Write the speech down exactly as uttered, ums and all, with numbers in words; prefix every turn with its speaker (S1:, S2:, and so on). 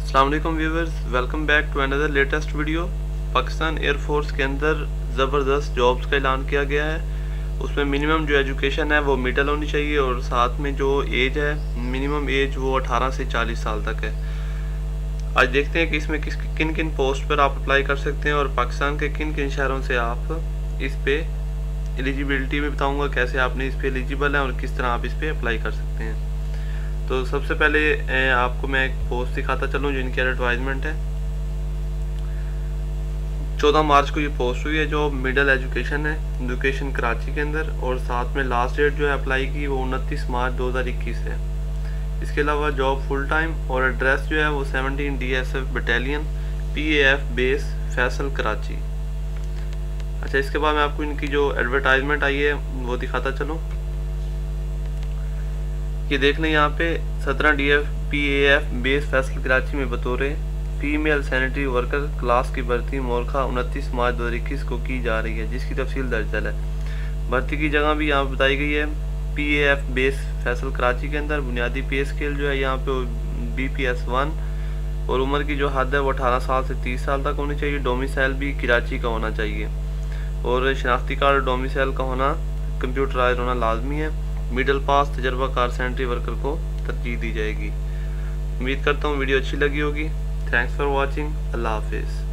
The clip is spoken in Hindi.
S1: अस्सलाम वालेकुम viewers, welcome back to another latest video. Pakistan air force के अंदर ज़बरदस्त जॉब्स का ऐलान किया गया है। उसमें मिनिमम जो एजुकेशन है वो मिडिल होनी चाहिए और साथ में जो एज है मिनिमम एज वो अठारह से चालीस साल तक है। आज देखते हैं कि इसमें किस किन किन पोस्ट पर आप अप्लाई कर सकते हैं और पाकिस्तान के किन किन शहरों से आप इस पे एलिजिबिलिटी भी बताऊँगा, कैसे आपने इस पे एलिजिबल है और किस तरह आप इस पे अप्लाई कर सकते हैं। तो सबसे पहले आपको मैं एक पोस्ट दिखाता चलूँ जिनकी एडवर्टाइजमेंट है। चौदह मार्च को ये पोस्ट हुई है जो मिडिल एजुकेशन है, एजुकेशन कराची के अंदर, और साथ में लास्ट डेट जो है अप्लाई की वो उनतीस मार्च दो हज़ार इक्कीस है। इसके अलावा जॉब फुल टाइम और एड्रेस जो है वो सत्रह D S F battalion P A F base Faisal Karachi. अच्छा, इसके बाद मैं आपको इनकी जो एडवर्टाइजमेंट आई है वो दिखाता चलूँ। ये देख लें यहाँ पे सत्रह D F P A F base Faisal Karachi में बतौर फीमेल सैनिटरी वर्कर क्लास की भर्ती मोरखा उनतीस मार्च दो हज़ार इक्कीस को की जा रही है, जिसकी तफसील दर्ज है। भर्ती की जगह भी यहाँ बताई गई है P A F base Faisal Karachi के अंदर। बुनियादी पे स्केल जो है यहाँ पे बी पी एस वन और उम्र की जो हद है वो अठारह साल से तीस साल तक होनी चाहिए। डोमिसाइल भी कराची का होना चाहिए और शनाख्ती कार्ड डोमिसाइल का होना कंप्यूटराइज होना लाजमी है। मिडिल पास तजर्बाकार सैनिटरी वर्कर को तरजीह दी जाएगी। उम्मीद करता हूँ वीडियो अच्छी लगी होगी। Thanks for watching. अल्लाह हाफिज़।